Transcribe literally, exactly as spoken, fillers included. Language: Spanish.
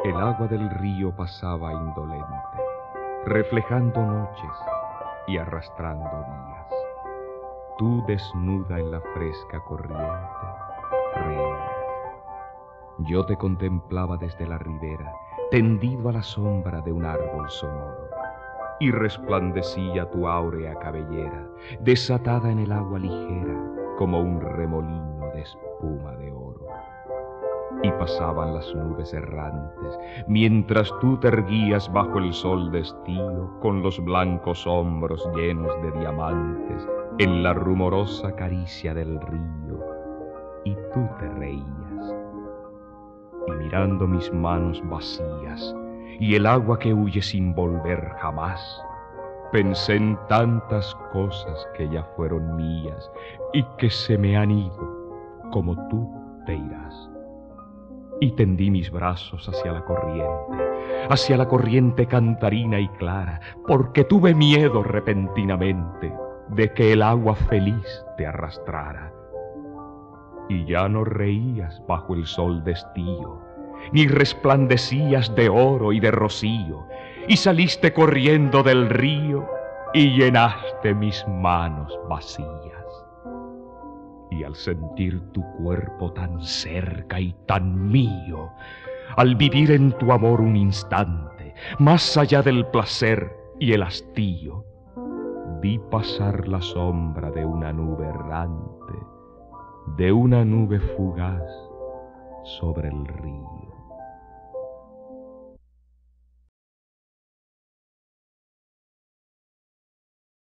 El agua del río pasaba indolente, reflejando noches y arrastrando días. Tú desnuda en la fresca corriente, reías. Yo te contemplaba desde la ribera, tendido a la sombra de un árbol sonoro, y resplandecía tu áurea cabellera, desatada en el agua ligera, como un remolino de espuma de oro. Y pasaban las nubes errantes, mientras tú te erguías bajo el sol de estío, con los blancos hombros llenos de diamantes, en la rumorosa caricia del río, y tú te reías. Y mirando mis manos vacías, y el agua que huye sin volver jamás, pensé en tantas cosas que ya fueron mías, y que se me han ido, como tú te irás. Y tendí mis brazos hacia la corriente, hacia la corriente cantarina y clara, porque tuve miedo repentinamente de que el agua feliz te arrastrara. Y ya no reías bajo el sol de estío, ni resplandecías de oro y de rocío, y saliste corriendo del río y llenaste mis manos vacías. Y al sentir tu cuerpo tan cerca y tan mío, al vivir en tu amor un instante, más allá del placer y el hastío, vi pasar la sombra de una nube errante, de una nube fugaz sobre el río.